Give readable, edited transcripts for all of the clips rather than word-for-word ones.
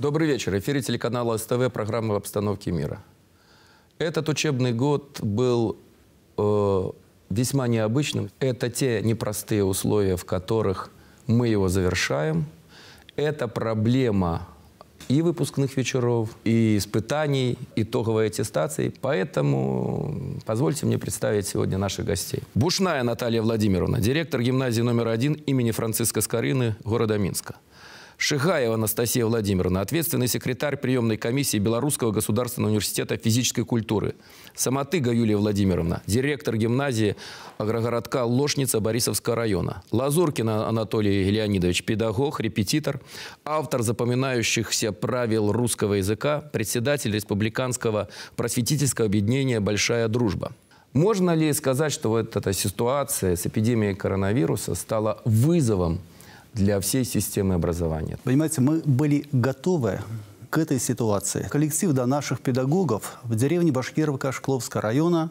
Добрый вечер. В эфире телеканала СТВ, программа «В обстановке мира». Этот учебный год был весьма необычным. Это те непростые условия, в которых мы его завершаем. Это проблема и выпускных вечеров, и испытаний, итоговой аттестации. Поэтому позвольте мне представить сегодня наших гостей. Бушная Наталья Владимировна, директор гимназии номер 1 имени Франциска Скорины города Минска. Шигаева Анастасия Владимировна, ответственный секретарь приемной комиссии Белорусского государственного университета физической культуры. Самотыга Юлия Владимировна, директор гимназии агрогородка Лошница Борисовского района. Лазуркин Анатолий Леонидович, педагог, репетитор, автор запоминающихся правил русского языка, председатель республиканского просветительского объединения «Большая дружба». Можно ли сказать, что вот эта ситуация с эпидемией коронавируса стала вызовом для всей системы образования? Понимаете, мы были готовы к этой ситуации. Коллектив наших педагогов в деревне Башкировка Шкловского района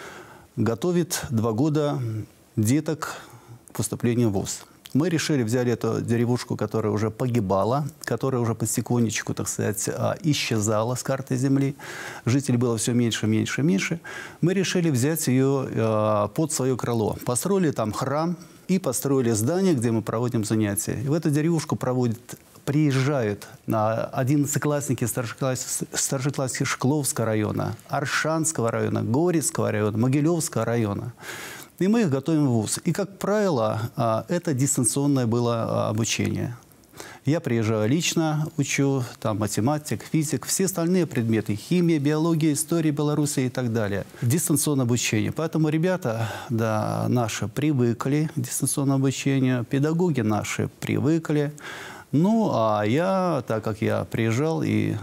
готовит 2 года деток к поступлению в ВУЗ. Мы решили, взяли эту деревушку, которая уже погибала, которая уже потихонечку, так сказать, исчезала с карты земли. Жителей было все меньше, меньше, меньше. Мы решили взять ее под свое крыло. Построили там храм и построили здание, где мы проводим занятия. И в эту деревушку приезжают 11-классники, старшеклассники Шкловского района, Аршанского района, Горецкого района, Могилевского района. И мы их готовим в ВУЗ. И, как правило, это дистанционное было обучение. Я приезжаю лично, учу, там математик, физик, все остальные предметы, химия, биология, история Беларуси и так далее. Дистанционное обучение. Поэтому ребята наши привыкли к дистанционному обучению, педагоги наши привыкли. Ну, а я, так как я приезжал и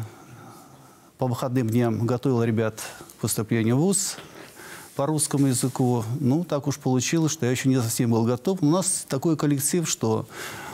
по выходным дням готовил ребят к поступлению в ВУЗ по русскому языку, ну, так уж получилось, что я еще не совсем был готов. У нас такой коллектив, что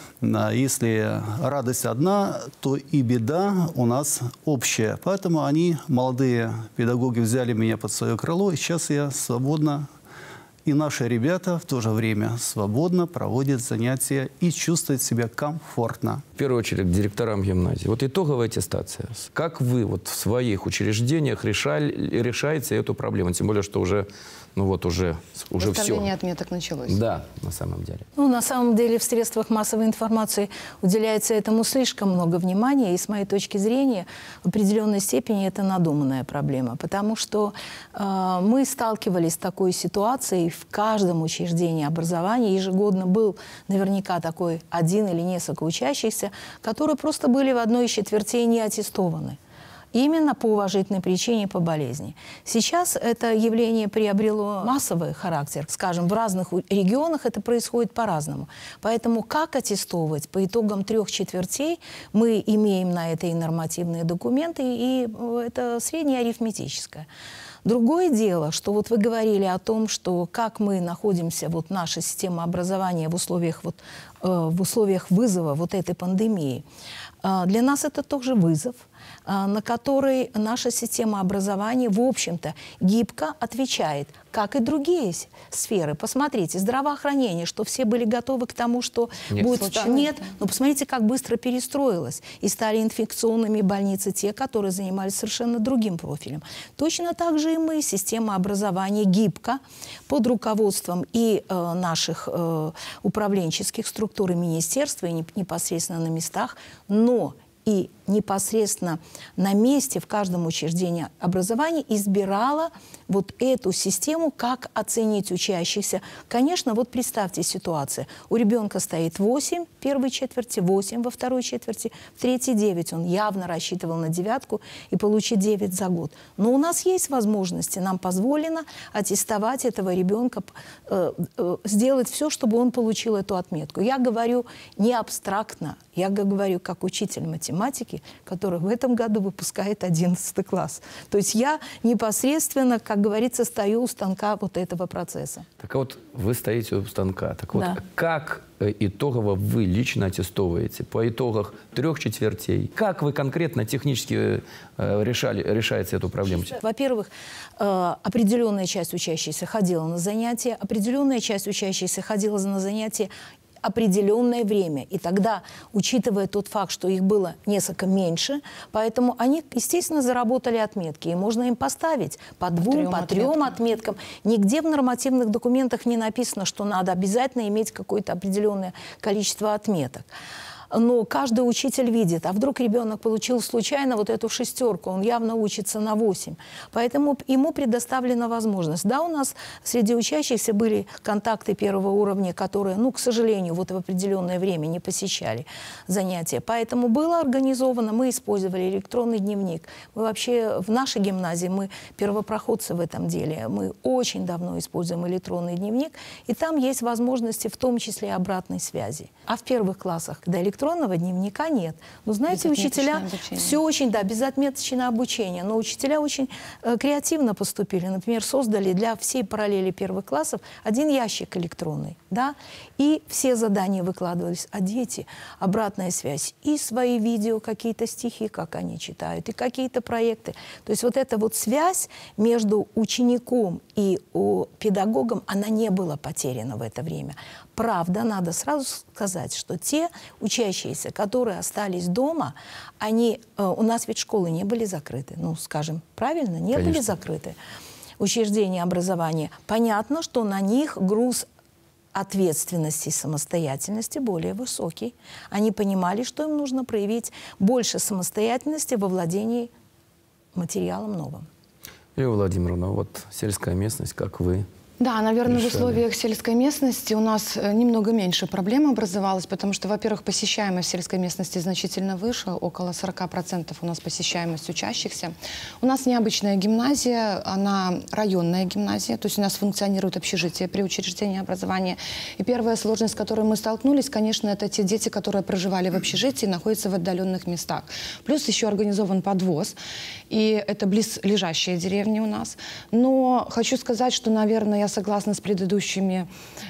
если радость одна, то и беда у нас общая. Поэтому молодые педагоги, взяли меня под свое крыло, и сейчас я свободно, и наши ребята в то же время свободно проводят занятия и чувствуют себя комфортно. В первую очередь к директорам гимназии. Вот итоговая аттестация. Как вы вот в своих учреждениях решаете эту проблему? Тем более, что уже все. Выставление отметок началось. Да, на самом деле. На самом деле в средствах массовой информации уделяется этому слишком много внимания. И с моей точки зрения, в определенной степени это надуманная проблема. Потому что мы сталкивались с такой ситуацией в каждом учреждении образования. Ежегодно был наверняка такой один или несколько учащихся, которые просто были в одной из четвертей не аттестованы. Именно по уважительной причине, по болезни. Сейчас это явление приобрело массовый характер. Скажем, в разных регионах это происходит по-разному. Поэтому как аттестовывать? По итогам 3 четвертей мы имеем на это и нормативные документы, и это среднеарифметическое. Другое дело, что вот вы говорили о том, что как мы находимся, вот наша система образования в условиях вызова вот этой пандемии. Для нас это тоже вызов, на который наша система образования, в общем-то, гибко отвечает, как и другие сферы. Посмотрите, здравоохранение, что все были готовы к тому, что будет... Нет, но посмотрите, как быстро перестроилось. И стали инфекционными больницы те, которые занимались совершенно другим профилем. Точно так же и мы, система образования, гибко, под руководством и наших управленческих структур и министерства, и непосредственно на местах, но и непосредственно на месте в каждом учреждении образования избирала вот эту систему, как оценить учащихся. Конечно, вот представьте ситуацию. У ребенка стоит 8 в первой четверти, 8 во второй четверти, в третьей 9. Он явно рассчитывал на 9 и получить 9 за год. Но у нас есть возможности, нам позволено аттестовать этого ребенка, сделать все, чтобы он получил эту отметку. Я говорю не абстрактно, я говорю как учитель математики, который в этом году выпускает 11 класс. То есть я непосредственно, как говорится, стою у станка вот этого процесса. Так вот, вы стоите у станка. Так вот, да. Как итогово вы лично аттестовываете по итогах 3 четвертей? Как вы конкретно технически решаете эту проблему? Во-первых, определенная часть учащихся ходила на занятия, определенная часть учащихся ходила на занятия определенное время. И тогда, учитывая тот факт, что их было несколько меньше, поэтому они, естественно, заработали отметки. И можно им поставить по 2, по 3 отметкам. Нигде в нормативных документах не написано, что надо обязательно иметь какое-то определенное количество отметок. Но каждый учитель видит, а вдруг ребенок получил случайно вот эту 6, он явно учится на 8. Поэтому ему предоставлена возможность. Да, у нас среди учащихся были контакты первого уровня, которые, ну, к сожалению, вот в определенное время не посещали занятия. Поэтому было организовано, мы использовали электронный дневник. Мы вообще в нашей гимназии, мы первопроходцы в этом деле, мы очень давно используем электронный дневник, и там есть возможности в том числе обратной связи. А в первых классах, когда электронного дневника нет. Но знаете, учителя все очень, да, безотметочное обучение, но учителя очень креативно поступили. Например, создали для всей параллели первых классов 1 ящик электронный, да, и все задания выкладывались, а дети, обратная связь, и свои видео, какие-то стихи, как они читают, и какие-то проекты. То есть вот эта вот связь между учеником и педагогом, она не была потеряна в это время. Правда, надо сразу сказать, что те учащиеся, которые остались дома, они, у нас ведь школы не были закрыты, ну, скажем, правильно, не Конечно. Были закрыты учреждения образования. Понятно, что на них груз ответственности и самостоятельности более высокий. Они понимали, что им нужно проявить больше самостоятельности во владении материалом новым. Лилия Владимировна, вот сельская местность, как вы? Да, наверное, в условиях сельской местности у нас немного меньше проблем образовалось, потому что, во-первых, посещаемость в сельской местности значительно выше, около 40% у нас посещаемость учащихся. У нас необычная гимназия, она районная гимназия, то есть у нас функционирует общежитие при учреждении образования. И первая сложность, с которой мы столкнулись, конечно, это те дети, которые проживали в общежитии, находятся в отдаленных местах. Плюс еще организован подвоз, и это близлежащие деревни у нас. Но хочу сказать, что, наверное, я согласна с предыдущими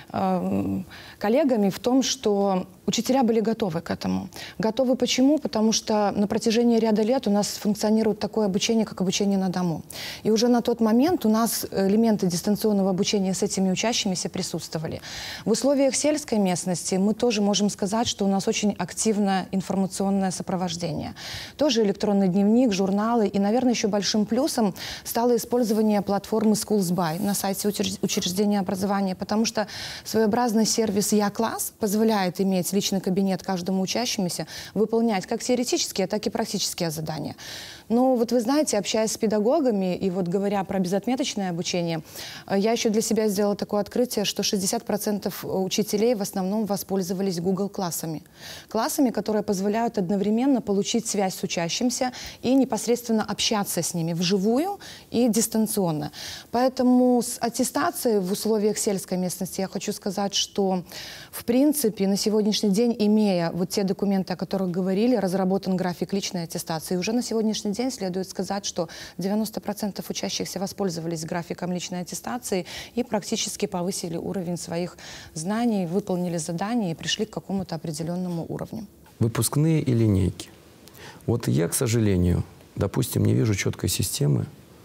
коллегами в том, что учителя были готовы к этому. Готовы почему? Потому что на протяжении ряда лет у нас функционирует такое обучение, как обучение на дому. И уже на тот момент у нас элементы дистанционного обучения с этими учащимися присутствовали. В условиях сельской местности мы тоже можем сказать, что у нас очень активное информационное сопровождение. Тоже электронный дневник, журналы. И, наверное, еще большим плюсом стало использование платформы SchoolsBuy на сайте учреждения образования, потому что своеобразный сервис «Я-класс» позволяет иметь личный кабинет каждому учащемуся, выполнять как теоретические, так и практические задания. Но вот вы знаете, общаясь с педагогами и вот говоря про безотметочное обучение, я еще для себя сделала такое открытие, что 60% учителей в основном воспользовались Google классами. Классами, которые позволяют одновременно получить связь с учащимся и непосредственно общаться с ними вживую и дистанционно. Поэтому с аттестацией в условиях сельской местности я хочу сказать, что в принципе на сегодняшний день, имея вот те документы, о которых говорили, разработан график личной аттестации. И уже на сегодняшний день следует сказать, что 90% учащихся воспользовались графиком личной аттестации и практически повысили уровень своих знаний, выполнили задания и пришли к какому-то определенному уровню. Выпускные и линейки. Вот я, к сожалению, допустим, не вижу четкой системы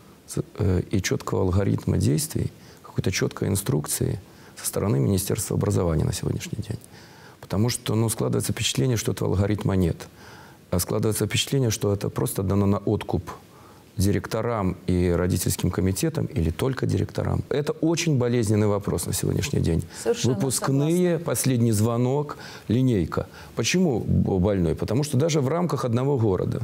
и четкого алгоритма действий, какой-то четкой инструкции со стороны Министерства образования на сегодняшний день. Потому что, ну, складывается впечатление, что этого алгоритма нет. А складывается впечатление, что это просто дано на откуп директорам и родительским комитетам или только директорам. Это очень болезненный вопрос на сегодняшний день. Совершенно выпускные, согласна. Последний звонок, линейка. Почему больной? Потому что даже в рамках одного города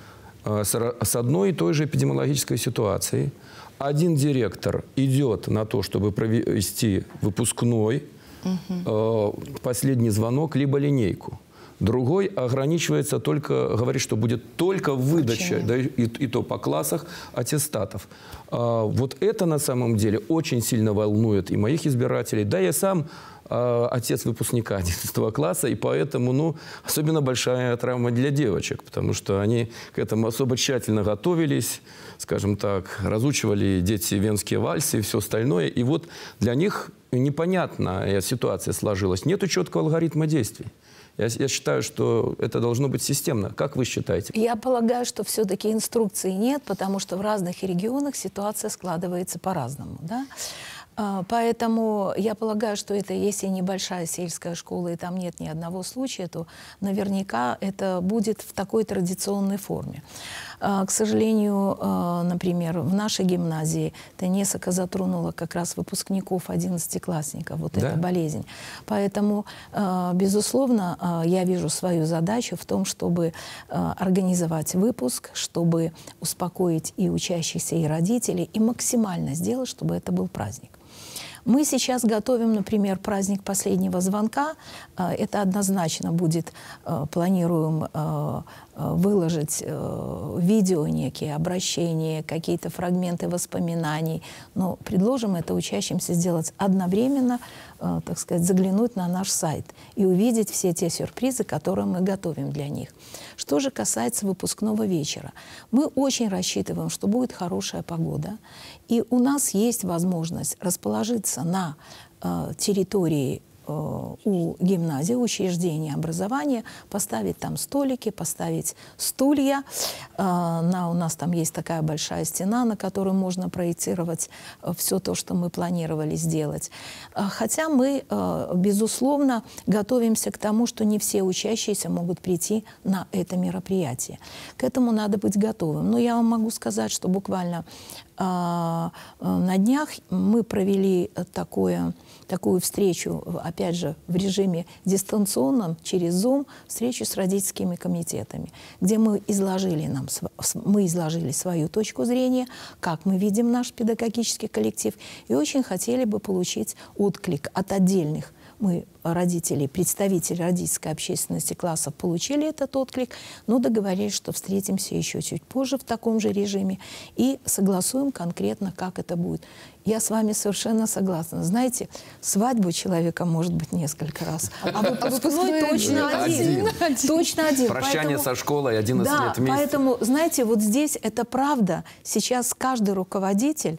с одной и той же эпидемиологической ситуацией один директор идет на то, чтобы провести выпускной, последний звонок, либо линейку. Другой ограничивается только, говорит, что будет только выдача, да, и то по классах, аттестатов. Вот это на самом деле очень сильно волнует и моих избирателей. Да, я сам отец выпускника 11 класса, и поэтому, ну, особенно большая травма для девочек, потому что они к этому особо тщательно готовились, скажем так, разучивали дети венские вальсы и все остальное. И вот для них непонятная ситуация сложилась. Нету четкого алгоритма действий. Я считаю, что это должно быть системно. Как вы считаете? Я полагаю, что все-таки инструкции нет, потому что в разных регионах ситуация складывается по-разному. Да? Поэтому я полагаю, что это, если небольшая сельская школа и там нет ни одного случая, то наверняка это будет в такой традиционной форме. К сожалению, например, в нашей гимназии это несколько затронуло как раз выпускников 11-классников, вот эта болезнь. Поэтому, безусловно, я вижу свою задачу в том, чтобы организовать выпуск, чтобы успокоить и учащихся, и родителей, и максимально сделать, чтобы это был праздник. Мы сейчас готовим, например, праздник последнего звонка. Это однозначно будет, планируем выложить видео, некие обращения, какие-то фрагменты воспоминаний. Но предложим это учащимся сделать одновременно, так сказать, заглянуть на наш сайт и увидеть все те сюрпризы, которые мы готовим для них. Что же касается выпускного вечера. Мы очень рассчитываем, что будет хорошая погода, и у нас есть возможность расположиться на территории у гимназии, учреждения образования, поставить там столики, поставить стулья. У нас там есть такая большая стена, на которой можно проецировать все то, что мы планировали сделать. Хотя мы, безусловно, готовимся к тому, что не все учащиеся могут прийти на это мероприятие. К этому надо быть готовым. Но я вам могу сказать, что буквально на днях мы провели такую встречу, опять же, в режиме дистанционном, через Zoom, встречу с родительскими комитетами, где мы изложили свою точку зрения, как мы видим наш педагогический коллектив, и очень хотели бы получить отклик от отдельных. Мы, родители, представители родительской общественности классов, получили этот отклик, но договорились, что встретимся еще чуть позже в таком же режиме и согласуем конкретно, как это будет. Я с вами совершенно согласна. Знаете, свадьбу человека может быть несколько раз, а выпускной точно один. Точно один. Прощание со школой 11 лет вместе. Поэтому, знаете, вот здесь это правда. Сейчас каждый руководитель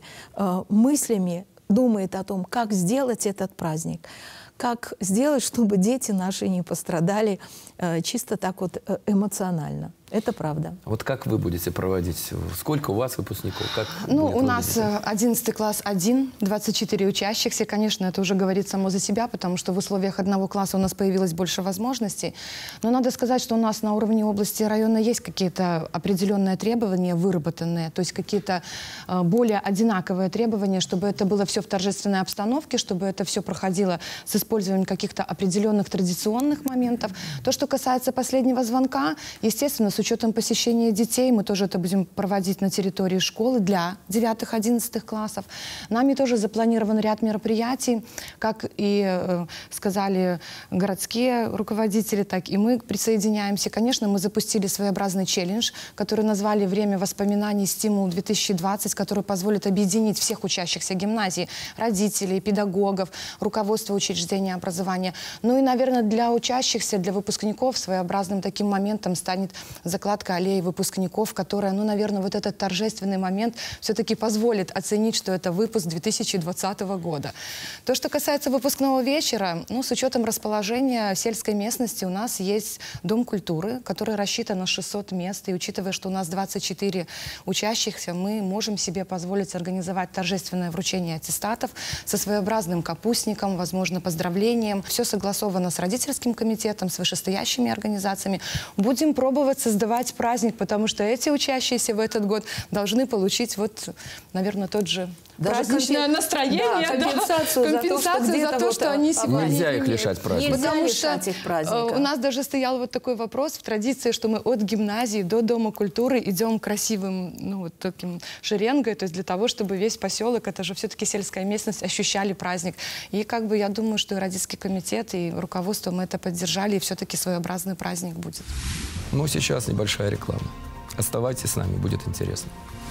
мыслями думает о том, как сделать этот праздник. Как сделать, чтобы дети наши не пострадали чисто так вот эмоционально. Это правда. Вот как вы будете проводить? Сколько у вас выпускников? Как у нас 11 класс 1, 24 учащихся. Конечно, это уже говорит само за себя, потому что в условиях одного класса у нас появилось больше возможностей. Но надо сказать, что у нас на уровне области и района есть какие-то определенные требования выработанные, то есть какие-то более одинаковые требования, чтобы это было все в торжественной обстановке, чтобы это все проходило с использованием каких-то определенных традиционных моментов. То, что касается последнего звонка, естественно, с учетом посещения детей, мы тоже это будем проводить на территории школы для 9-11 классов. Нами тоже запланирован ряд мероприятий, как и сказали городские руководители, так и мы присоединяемся. Конечно, мы запустили своеобразный челлендж, который назвали «Время воспоминаний. Стимул-2020», который позволит объединить всех учащихся гимназии, родителей, педагогов, руководства учреждения образования. Ну и, наверное, для учащихся, для выпускников своеобразным таким моментом станет закладка аллеи выпускников, которая, ну, наверное, вот этот торжественный момент все-таки позволит оценить, что это выпуск 2020 года. То, что касается выпускного вечера, ну, с учетом расположения сельской местности, у нас есть Дом культуры, который рассчитан на 600 мест, и учитывая, что у нас 24 учащихся, мы можем себе позволить организовать торжественное вручение аттестатов со своеобразным капустником, возможно, поздравлением. Все согласовано с родительским комитетом, с вышестоящими организациями. Будем пробовать создавать праздник, потому что эти учащиеся в этот год должны получить, вот, наверное, тот же праздничное настроение, компенсацию за то, что они сегодня нельзя их лишать праздника. Потому что у нас даже стоял вот такой вопрос в традиции, что мы от гимназии до Дома культуры идем красивым, ну, вот таким шеренгой, то есть для того, чтобы весь поселок, это же все-таки сельская местность, ощущали праздник. И как бы я думаю, что и родительский комитет, и руководство мы это поддержали, и все-таки своеобразный праздник будет. Ну, сейчас небольшая реклама. Оставайтесь с нами, будет интересно.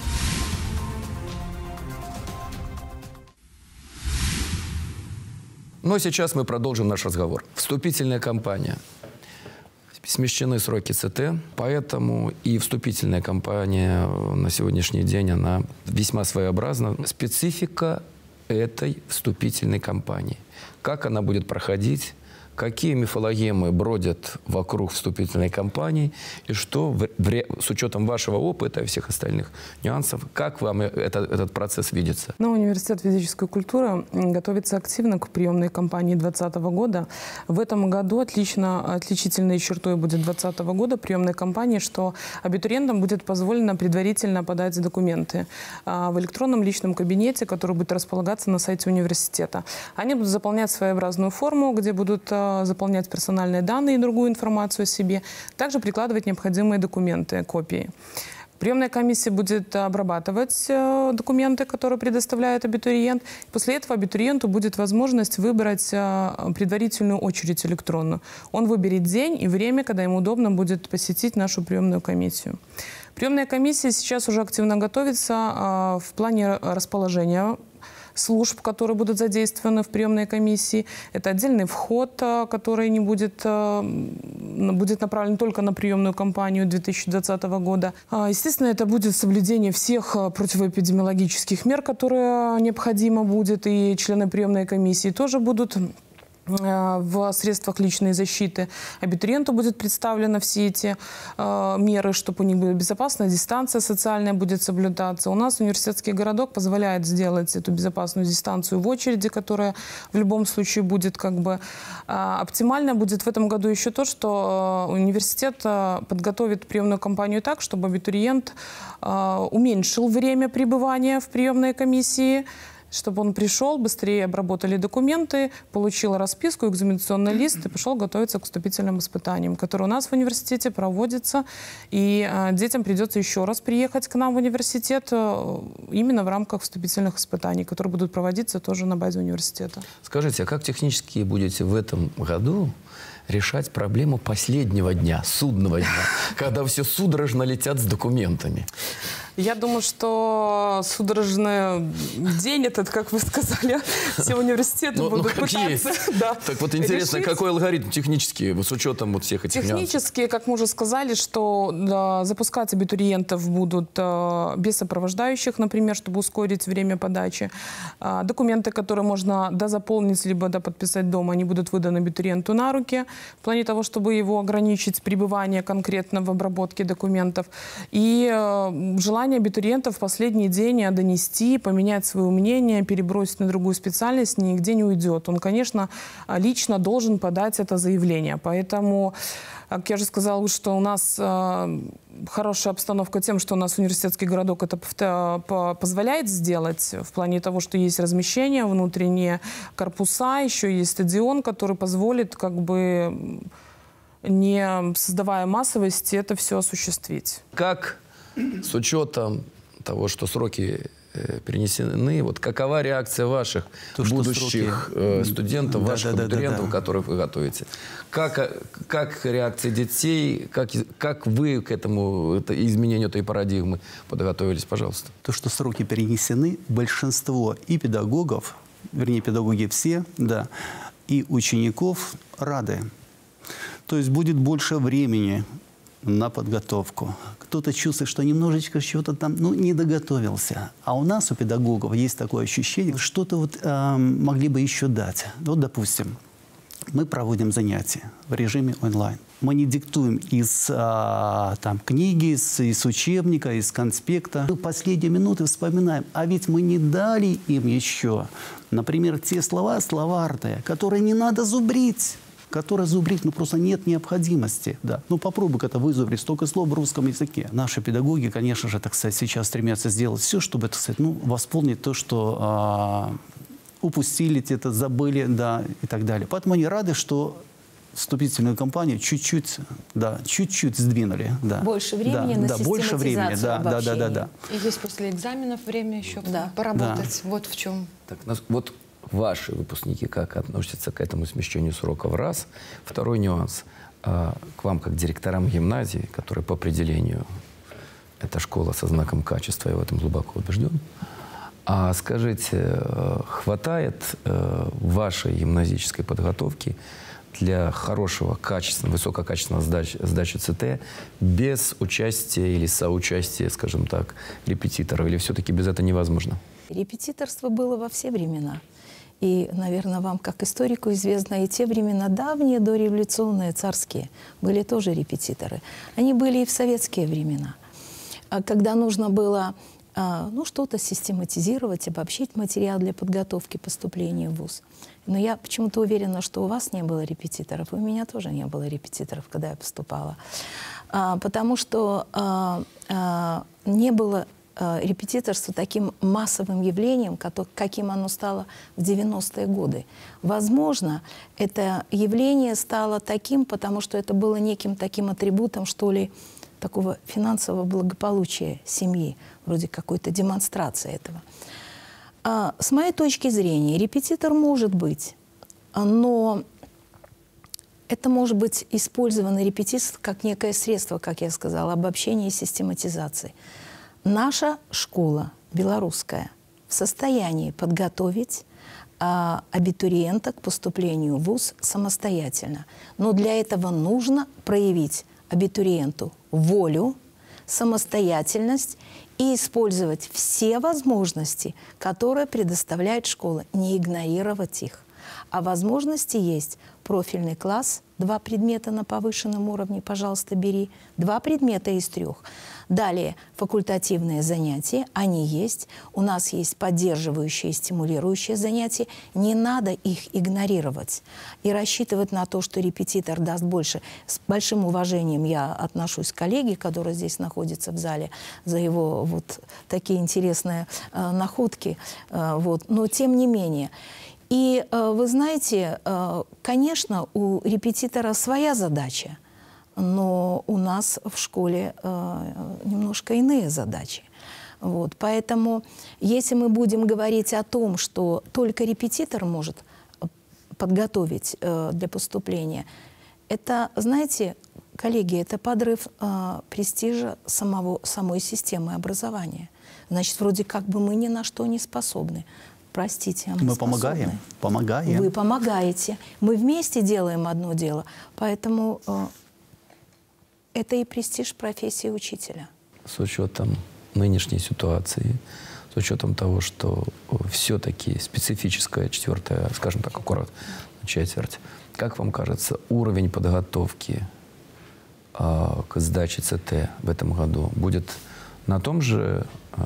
Но сейчас мы продолжим наш разговор. Вступительная кампания. Смещены сроки ЦТ, поэтому и вступительная кампания на сегодняшний день, она весьма своеобразна. Специфика этой вступительной кампании. Как она будет проходить, какие мифологемы бродят вокруг вступительной кампании, и что, с учетом вашего опыта и всех остальных нюансов, как вам этот процесс видится? Ну, Университет физической культуры готовится активно к приемной кампании 2020 года. В этом году отличительной чертой будет 2020 года приемной кампании, что абитуриентам будет позволено предварительно подать документы в электронном личном кабинете, который будет располагаться на сайте университета. Они будут заполнять своеобразную форму, где будут заполнять персональные данные и другую информацию о себе, также прикладывать необходимые документы, копии. Приемная комиссия будет обрабатывать документы, которые предоставляет абитуриент. После этого абитуриенту будет возможность выбрать предварительную очередь электронную. Он выберет день и время, когда ему удобно будет посетить нашу приемную комиссию. Приемная комиссия сейчас уже активно готовится в плане расположения служб, которые будут задействованы в приемной комиссии. Это отдельный вход, который не будет направлен только на приемную кампанию 2020 года. Естественно, это будет соблюдение всех противоэпидемиологических мер, которые необходимо будет, и члены приемной комиссии тоже будут в средствах личной защиты. Абитуриенту будет представлено все эти меры, чтобы у них была безопасная дистанция социальная будет соблюдаться. У нас университетский городок позволяет сделать эту безопасную дистанцию в очереди, которая в любом случае будет оптимально. Будет в этом году еще то, что университет подготовит приемную кампанию так, чтобы абитуриент уменьшил время пребывания в приемной комиссии, чтобы он пришел, быстрее обработали документы, получил расписку, экзаменационный лист и пошел готовиться к вступительным испытаниям, которые у нас в университете проводятся. И детям придется еще раз приехать к нам в университет именно в рамках вступительных испытаний, которые будут проводиться тоже на базе университета. Скажите, а как технически будете в этом году решать проблему последнего дня, судного дня, когда все судорожно летят с документами? Я думаю, что судорожный день этот, как вы сказали, все университеты будут пытаться. Да, так вот интересно, решить. Какой алгоритм технический с учетом вот всех этих технически, как мы уже сказали, что запускать абитуриентов будут без сопровождающих, например, чтобы ускорить время подачи. Документы, которые можно дозаполнить либо подписать дома, они будут выданы абитуриенту на руки, в плане того, чтобы его ограничить пребывание конкретно в обработке документов. И желание абитуриентов в последний день донести, поменять свое мнение, перебросить на другую специальность нигде не уйдет. Он, конечно, лично должен подать это заявление. Поэтому, как я же сказала, что у нас хорошая обстановка тем, что у нас университетский городок это позволяет сделать, в плане того, что есть размещение, внутренние корпуса, еще есть стадион, который позволит, не создавая массовости, это все осуществить. Как с учетом того, что сроки перенесены, вот какова реакция ваших будущих студентов, ваших абитуриентов, которых вы готовите? Как реакция детей, как вы к изменению этой парадигмы подготовились, пожалуйста? То, что сроки перенесены, большинство и педагогов, вернее, педагоги все, да, и учеников рады. То есть будет больше времени на подготовку. Кто-то чувствует, что немножечко чего-то там, не доготовился. А у нас, у педагогов, есть такое ощущение, что-то могли бы еще дать. Вот, допустим, мы проводим занятия в режиме онлайн. Мы не диктуем из книги, из учебника, из конспекта. В последние минуты вспоминаем, а ведь мы не дали им еще, например, те слова словарные, которые не надо зубрить. Которые зубрить, просто нет необходимости. Да. Попробуй это вызубрить, столько слов в русском языке. Наши педагоги, конечно же, сейчас стремятся сделать все, чтобы, восполнить то, что упустили, забыли, да, и так далее. Поэтому они рады, что вступительную кампанию чуть-чуть сдвинули. Да. Больше времени на систематизацию обобщения. Да. И есть после экзаменов время еще поработать. Да. Вот в чем. Так, вот ваши выпускники как относятся к этому смещению сроков? Раз. Второй нюанс. К вам, как директорам гимназии, которые по определению это школа со знаком качества, я в этом глубоко убежден. А скажите, хватает вашей гимназической подготовки для хорошего, качественного, высококачественного сдачи ЦТ без участия или соучастия, скажем так, репетиторов? Или все-таки без этого невозможно? Репетиторство было во все времена. И, наверное, вам, как историку, известно, и те времена давние, дореволюционные, царские, были тоже репетиторы. Они были и в советские времена. Когда нужно было ну, что-то систематизировать, обобщить материал для подготовки поступления в ВУЗ. Но я почему-то уверена, что у вас не было репетиторов, и у меня тоже не было репетиторов, когда я поступала. Потому что не было репетиторство таким массовым явлением, каким оно стало в 90-е годы. Возможно, это явление стало таким, потому что это было неким таким атрибутом, что ли, такого финансового благополучия семьи, вроде какой-то демонстрации этого. С моей точки зрения, репетитор может быть, но это может быть использовано репетиторство как некое средство, как я сказала, обобщения и систематизации. Наша школа белорусская в состоянии подготовить абитуриента к поступлению в ВУЗ самостоятельно. Но для этого нужно проявить абитуриенту волю, самостоятельность и использовать все возможности, которые предоставляет школа, не игнорировать их. А возможности есть. Профильный класс, 2 предмета на повышенном уровне, пожалуйста, бери. 2 предмета из 3. Далее факультативные занятия, они есть. У нас есть поддерживающие и стимулирующие занятия. Не надо их игнорировать. И рассчитывать на то, что репетитор даст больше. С большим уважением я отношусь к коллеге, который здесь находится в зале, за его вот такие интересные находки. Вот. Но тем не менее. И вы знаете, конечно, у репетитора своя задача, но у нас в школе немножко иные задачи. Вот. Поэтому, если мы будем говорить о том, что только репетитор может подготовить для поступления, это, знаете, коллеги, это подрыв престижа самой системы образования. Значит, вроде как бы мы ни на что не способны. Простите, мы помогаем. Помогаем. Вы помогаете. Мы вместе делаем одно дело. Поэтому это и престиж профессии учителя. С учетом нынешней ситуации, с учетом того, что все-таки специфическая 4-я, скажем так, аккуратно, четверть, как вам кажется, уровень подготовки к сдаче ЦТ в этом году будет на том же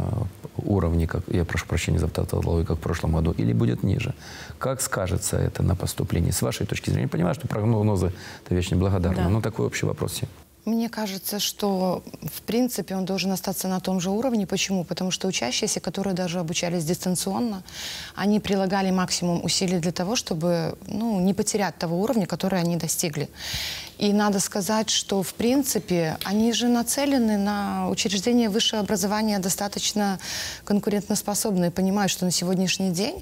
уровне, как, я прошу прощения за тавтологию, как в прошлом году, или будет ниже? Как скажется это на поступлении? С вашей точки зрения, я понимаю, что прогнозы — это вещь неблагодарная, но такой общий вопрос. Мне кажется, что, в принципе, он должен остаться на том же уровне. Почему? Потому что учащиеся, которые даже обучались дистанционно, они прилагали максимум усилий для того, чтобы не потерять того уровня, который они достигли. И надо сказать, что, в принципе, они же нацелены на учреждение высшего образования достаточно конкурентоспособные, понимают, что на сегодняшний день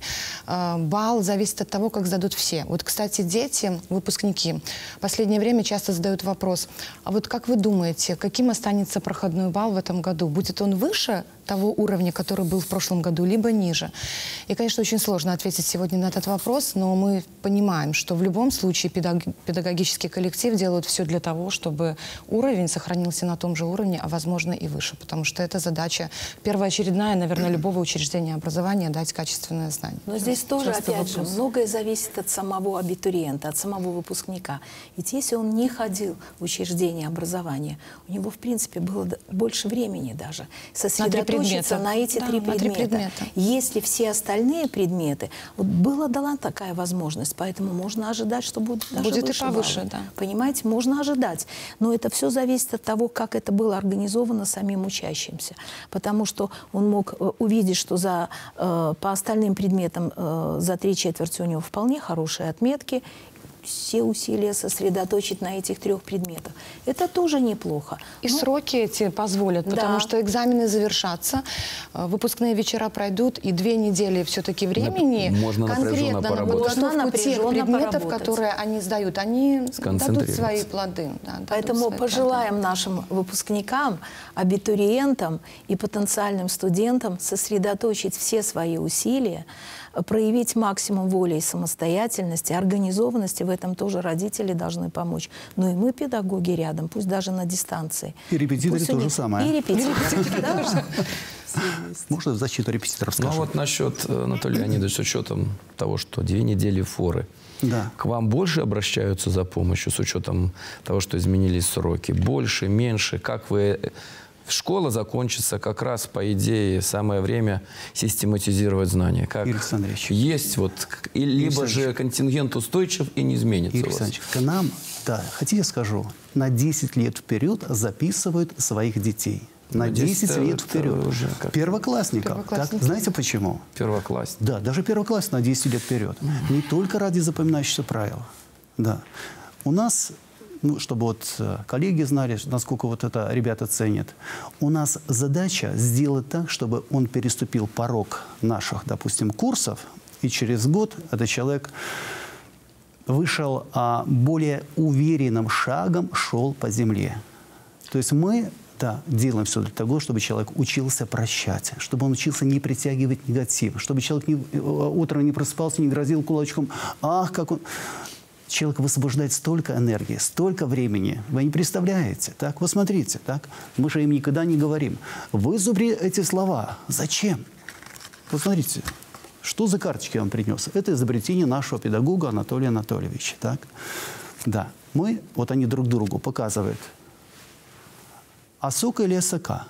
балл зависит от того, как сдадут все. Вот, кстати, дети, выпускники, в последнее время часто задают вопрос, а вот как вы думаете, каким останется проходной балл в этом году? Будет он выше того уровня, который был в прошлом году, либо ниже? И, конечно, очень сложно ответить сегодня на этот вопрос, но мы понимаем, что в любом случае педагогический коллектив делает все для того, чтобы уровень сохранился на том же уровне, а, возможно, и выше. Потому что это задача первоочередная, наверное, любого учреждения образования — дать качественное знание. Но здесь тоже, опять же, многое зависит от самого абитуриента, от самого выпускника. Ведь если он не ходил в учреждение образования, у него, в принципе, было больше времени даже сосредоточиться на эти три предмета. Если все остальные предметы, вот была дана такая возможность, поэтому можно ожидать, что будет даже и повыше, да. Понимаете, можно ожидать. Но это все зависит от того, как это было организовано самим учащимся. Потому что он мог увидеть, что по остальным предметам за 3/4 у него вполне хорошие отметки, все усилия сосредоточить на этих 3 предметах. Это тоже неплохо. И сроки эти позволят, потому что экзамены завершатся, выпускные вечера пройдут, и 2 недели все-таки времени конкретно на подготовку тех предметов, которые они сдают, они дадут свои плоды. Да, поэтому пожелаем нашим выпускникам, абитуриентам и потенциальным студентам сосредоточить все свои усилия, проявить максимум воли и самостоятельности, организованности. В этом тоже родители должны помочь. Но и мы, педагоги, рядом, пусть даже на дистанции. И репетиторы то же самое. И репетиторы, да. Можно в защиту репетиторов Ну скажу? а вот насчет, Анатолий Леонидович, с учетом того, что 2 недели форы, Да. к вам больше обращаются за помощью, с учетом того, что изменились сроки? Больше, меньше? Как вы... Школа закончится как раз, по идее, самое время систематизировать знания. Как Игорь Александрович. есть вот... Либо же контингент устойчив и не изменится Игорь у вас. Александрович, к нам, да, хотите скажу, на 10 лет вперед записывают своих детей. На 10 лет это вперед. уже как- Первоклассников. Первоклассники. Так, знаете почему? Первоклассник. Да, даже первоклассник на 10 лет вперед. Не только ради запоминающихся правил. Да. У нас, ну, чтобы вот коллеги знали, насколько вот это ребята ценят, у нас задача сделать так, чтобы он переступил порог наших, допустим, курсов, и через год этот человек вышел, более уверенным шагом шел по земле. То есть мы... Да, делаем все для того, чтобы человек учился прощать, чтобы он учился не притягивать негатив, чтобы человек утром не просыпался, не грозил кулачком. Ах, как он... Человек высвобождает столько энергии, столько времени. Вы не представляете. Так, вот смотрите, так, мы же им никогда не говорим. Вызубри эти слова. Зачем? Вот смотрите, что за карточки я вам принес? Это изобретение нашего педагога Анатолия Анатольевича. Так? Да, мы, вот они друг другу показывают. Осока или осока?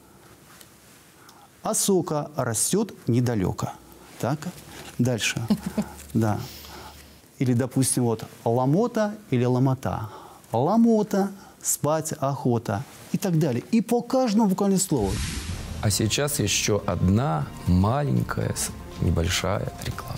Осока растет недалеко. Так? Дальше. Да. Или, допустим, вот ломота или ломота. Ломота, спать, охота и так далее. И по каждому буквально слову. А сейчас еще одна маленькая, небольшая реклама.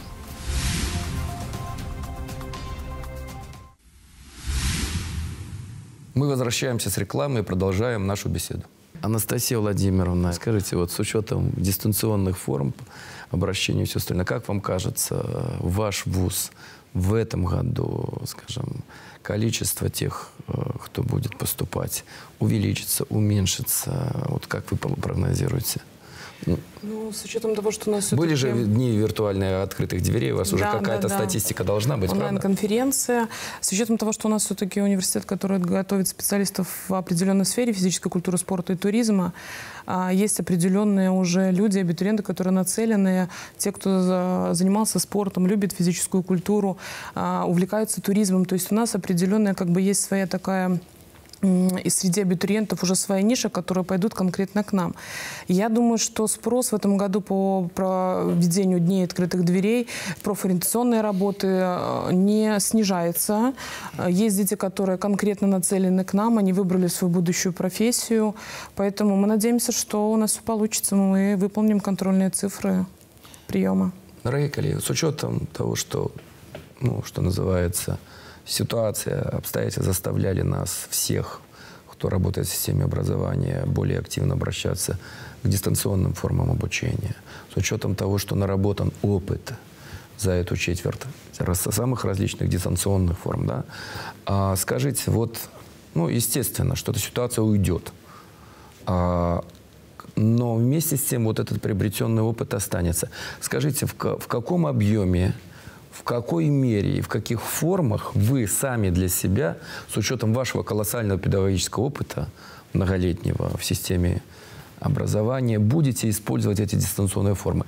Мы возвращаемся с рекламы и продолжаем нашу беседу. Анастасия Владимировна, скажите, вот с учетом дистанционных форм обращения и все остальное, как вам кажется, ваш вуз в этом году, скажем, количество тех, кто будет поступать, увеличится, уменьшится? Вот как вы прогнозируете? Ну, с учетом того, что у нас Были все-таки... же дни виртуальных открытых дверей, у вас уже Да, какая-то да. статистика должна быть, правда? Онлайн-конференция. С учетом того, что у нас все-таки университет, который готовит специалистов в определенной сфере физической культуры, спорта и туризма, есть определенные уже люди, абитуриенты, которые нацелены, те, кто занимался спортом, любит физическую культуру, увлекаются туризмом. То есть у нас определенная, как бы, есть своя такая... И среди абитуриентов уже своя ниша, которые пойдут конкретно к нам. Я думаю, что спрос в этом году по проведению дней открытых дверей, профориентационной работы не снижается. Есть дети, которые конкретно нацелены к нам, они выбрали свою будущую профессию. Поэтому мы надеемся, что у нас все получится, мы выполним контрольные цифры приема. Дорогие коллеги, с учетом того, что, что называется, ситуация, обстоятельства заставляли нас всех, кто работает в системе образования, более активно обращаться к дистанционным формам обучения. С учетом того, что наработан опыт за эту четверть самых различных дистанционных форм. Да? Скажите, вот, естественно, что эта ситуация уйдет. Но вместе с тем вот этот приобретенный опыт останется. Скажите, в каком объеме, в какой мере и в каких формах вы сами для себя, с учетом вашего колоссального педагогического опыта, многолетнего в системе образования, будете использовать эти дистанционные формы?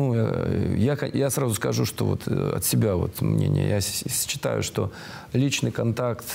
Я сразу скажу, что вот от себя мнение. Я считаю, что личный контакт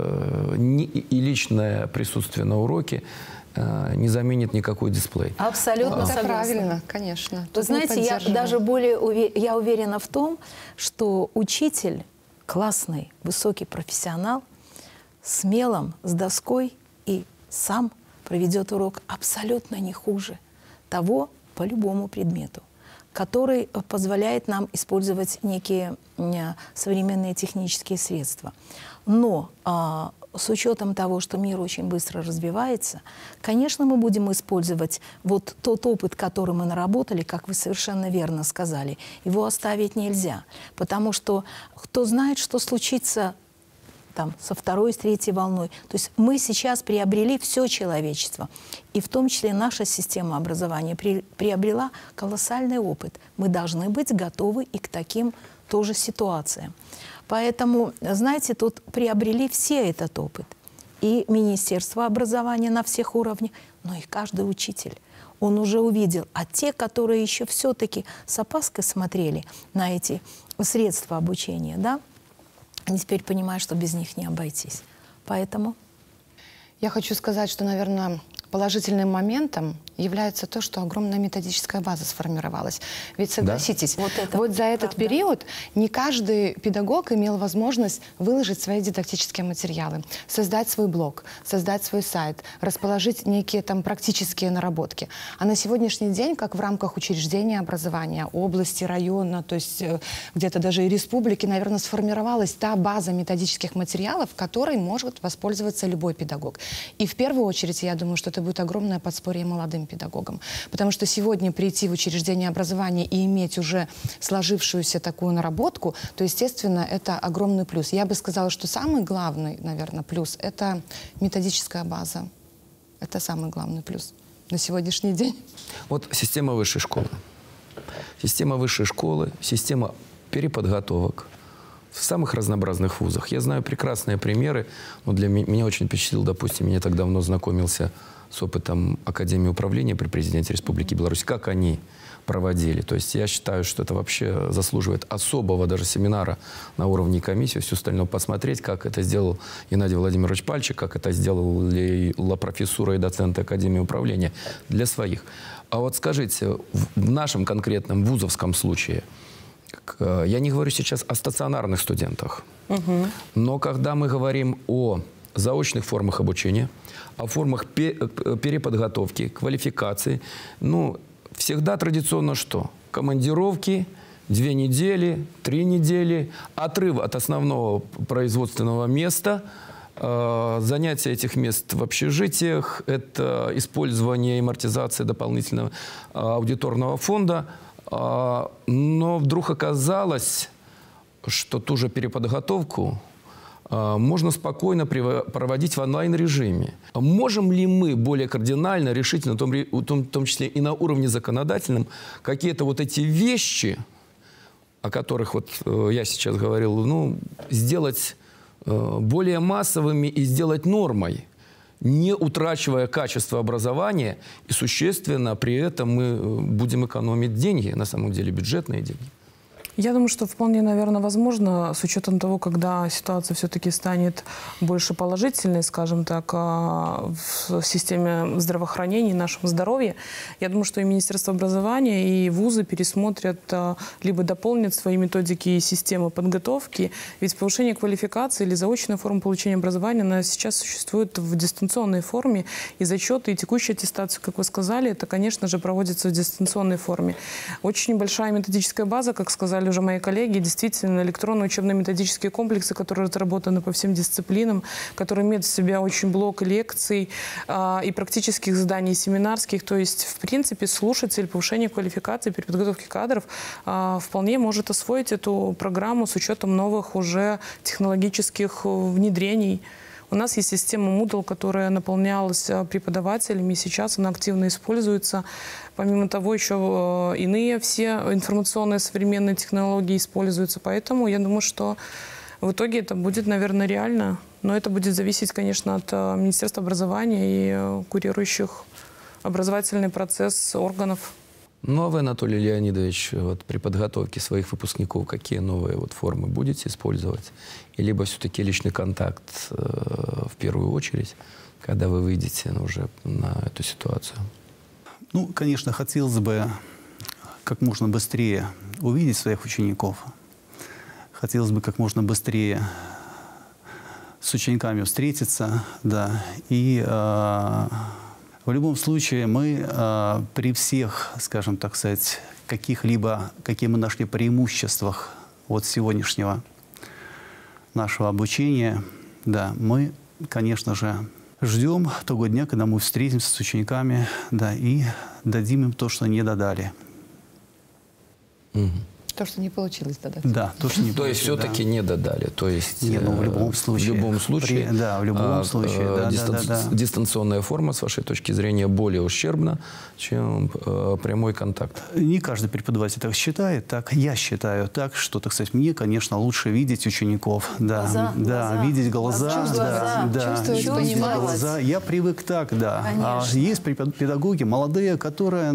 и личное присутствие на уроке не заменит никакой дисплей. Абсолютно Это согласна. правильно, конечно. Вы Тут мы знаете, я поддерживаем. даже я уверена в том, что учитель, классный, высокий профессионал, смелым, с доской и сам проведет урок абсолютно не хуже того по любому предмету, который позволяет нам использовать некие современные технические средства. Но с учетом того, что мир очень быстро развивается, конечно, мы будем использовать вот тот опыт, который мы наработали, как вы совершенно верно сказали, его оставить нельзя. Потому что кто знает, что случится со второй, с третьей волной. То есть мы сейчас приобрели все человечество. И в том числе наша система образования приобрела колоссальный опыт. Мы должны быть готовы и к таким тоже ситуациям. Поэтому, знаете, тут приобрели все этот опыт. и Министерство образования на всех уровнях, но и каждый учитель. Он уже увидел. А те, которые еще все-таки с опаской смотрели на эти средства обучения, да, они теперь понимают, что без них не обойтись. Поэтому... Я хочу сказать, что, наверное, положительным моментом является то, что огромная методическая база сформировалась. Ведь согласитесь, да? вот за этот период не каждый педагог имел возможность выложить свои дидактические материалы, создать свой блог, создать свой сайт, расположить некие там практические наработки. А на сегодняшний день, как в рамках учреждения образования, области, района, то есть где-то даже и республики, наверное, сформировалась та база методических материалов, которой может воспользоваться любой педагог. И в первую очередь, я думаю, что это будет огромное подспорье молодым педагогам. Потому что сегодня прийти в учреждение образования и иметь уже сложившуюся такую наработку, то, естественно, это огромный плюс. Я бы сказала, что самый главный, наверное, плюс – это методическая база. Это самый главный плюс на сегодняшний день. Вот система высшей школы. Система высшей школы, система переподготовок в самых разнообразных вузах. Я знаю прекрасные примеры, но для меня очень впечатлил, допустим, я так давно знакомился с опытом Академии управления при президенте Республики Беларусь, как они проводили. То есть я считаю, что это вообще заслуживает особого даже семинара на уровне комиссии, все остальное посмотреть, как это сделал Геннадий Владимирович Пальчик, как это сделала профессура и доценты Академии управления для своих. А вот скажите, в нашем конкретном вузовском случае, я не говорю сейчас о стационарных студентах, но когда мы говорим о заочных формах обучения, о формах переподготовки, квалификации, ну, всегда традиционно что? Командировки, 2 недели, 3 недели, отрыв от основного производственного места, занятия этих мест в общежитиях, это использование и амортизация дополнительного аудиторного фонда. Но вдруг оказалось, что ту же переподготовку можно спокойно проводить в онлайн-режиме. Можем ли мы более кардинально, решительно, в том числе и на уровне законодательном, какие-то вот эти вещи, о которых вот я сейчас говорил, ну, сделать более массовыми и сделать нормой, не утрачивая качество образования, и существенно при этом мы будем экономить деньги, на самом деле бюджетные деньги? Я думаю, что вполне, наверное, возможно, с учетом того, когда ситуация все-таки станет больше положительной, скажем так, в системе здравоохранения, нашем здоровье. Я думаю, что и Министерство образования, и вузы пересмотрят, либо дополнят свои методики и системы подготовки. Ведь повышение квалификации или заочная форма получения образования, она сейчас существует в дистанционной форме. И зачеты, и текущая аттестация, как вы сказали, это, конечно же, проводится в дистанционной форме. Очень большая методическая база, как сказали уже мои коллеги, действительно электронные учебно-методические комплексы, которые разработаны по всем дисциплинам, которые имеют в себе очень блок лекций и практических заданий, и семинарских. То есть, в принципе, слушатель повышения квалификации, переподготовки кадров вполне может освоить эту программу с учетом новых уже технологических внедрений. У нас есть система Moodle, которая наполнялась преподавателями, и сейчас она активно используется. Помимо того, еще иные все информационные современные технологии используются. Поэтому я думаю, что в итоге это будет, наверное, реально. Но это будет зависеть, конечно, от Министерства образования и курирующих образовательный процесс органов. Ну, а вы, Анатолий Леонидович, вот при подготовке своих выпускников какие новые вот формы будете использовать? И либо все-таки личный контакт в первую очередь, когда вы выйдете уже на эту ситуацию? Ну, конечно, хотелось бы как можно быстрее увидеть своих учеников. Хотелось бы как можно быстрее с учениками встретиться, да, и в любом случае мы при всех, скажем так сказать, какие мы нашли преимуществах от сегодняшнего нашего обучения, да, мы, конечно же, ждем того дня, когда мы встретимся с учениками, да, и дадим им то, что не додали. То, что не получилось додать. Да, то, что не То есть получилось, все-таки да. не додали. То есть Не, ну, в любом случае. В любом случае. Да, в любом случае. Да. Дистанционная форма, с вашей точки зрения, более ущербна, чем прямой контакт. Не каждый преподаватель так считает. Так я считаю так, что, так сказать, мне, конечно, лучше видеть учеников. Да, глаза, видеть глаза. Чувствовать, понимать. Глаза. Я привык так, да. А есть педагоги молодые, которые,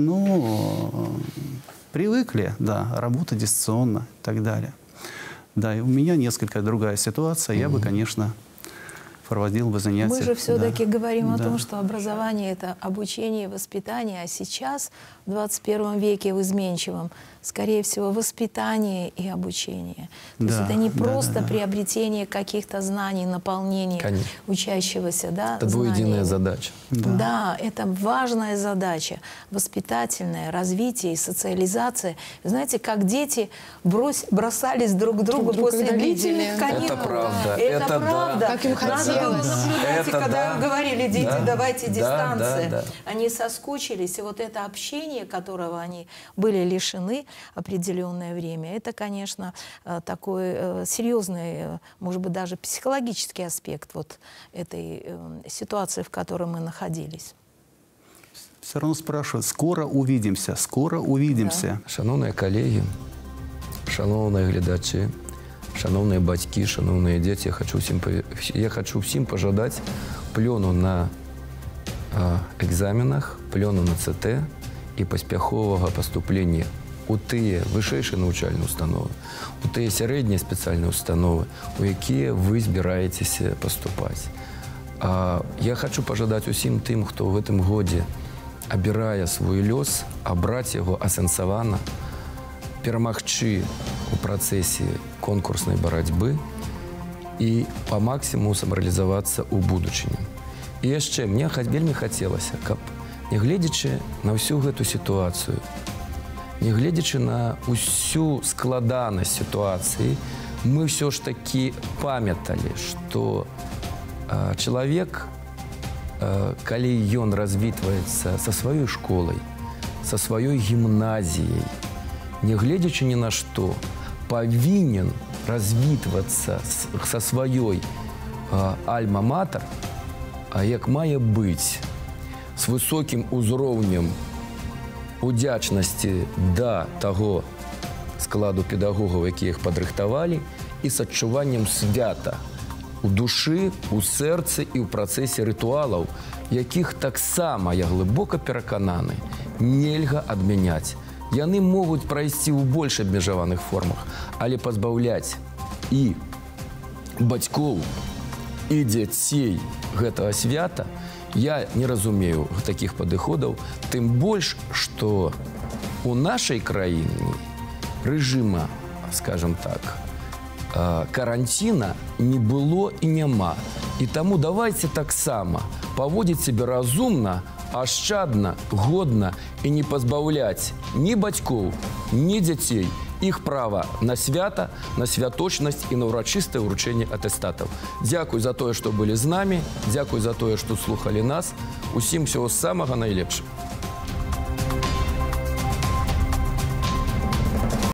привыкли, работать дистанционно и так далее. Да, и у меня несколько другая ситуация. Я бы, конечно, проводил бы занятия. Мы же все-таки говорим о том, что образование – это обучение и воспитание, а сейчас, в 21 веке, в изменчивом, скорее всего, воспитание и обучение. То есть это не просто приобретение каких-то знаний, наполнение учащегося, это двуединая задача. Да, это важная задача, воспитательное развитие и социализация. Знаете, как дети бросались друг к другу после длительных каникул. Это правда. Это правда. Как им хотелось. Надо было наблюдать, и когда им говорили, дети, давайте дистанция. Да. Они соскучились, и вот это общение, которого они были лишены определенное время, это, конечно, такой серьезный, может быть, даже психологический аспект вот этой ситуации, в которой мы находились. Все равно спрашивают, скоро увидимся, скоро увидимся. Шановні колеги, шановні глядачі, шановні батьки, шановні діти, я хочу всім пожелати пльону на екзаменах, пльону на ЦТ і поспіхового поступлення у ті вищі навчальні установи, у ті середні спеціальні установи, у які ви збираєтеся поступати. Я хочу пожелати усім тим, хто в цьому годі обирає свій льос, обрати його асенсовано, перемогти у процесі конкурсної боротьби і по максимуму самореалізуватися у будучині. І ще мені вельми хотілося, щоб, не глядячи на всю цю ситуацію, не глядячи на усю складаність ситуації, ми все ж таки пам'ятали, що чоловік, коли ён развітваецца со сваёй школой, со сваёй гімназіяй, не глядячи ни на что, повинен развітвацца со сваёй альма-матер, як мае быць, с высоким узроўнем удзячнасці да таго складу педагогаў, якія іх падрыхтавалі, і с адчуваннем свята у душы, у сэрцы і ў працэсе рытуалаў, якіх таксама, я глыбока перакананы, нельга адмяняць. Яны могуць прайсці ў больш абмежаваных формах, але пазбаўляць і бацькоў, і дзяцей гэтага свята я не разумею такіх падыходаў, тым больш, што у нашай краіне рэжыма, скажем так, карантина не было і няма. І таму давайте таксама паводзіць сябе разумна, ашчадна, годна і не пазбаўляць ні бацькоў, ні дзяцей іх права на свята, на святочнасць і на ўрачыстае ўручэнне атэстатаў. Дзякуй за тое, што былі з намі, дзякуй за тое, што слухалі нас. Усім всего самага найлепшага.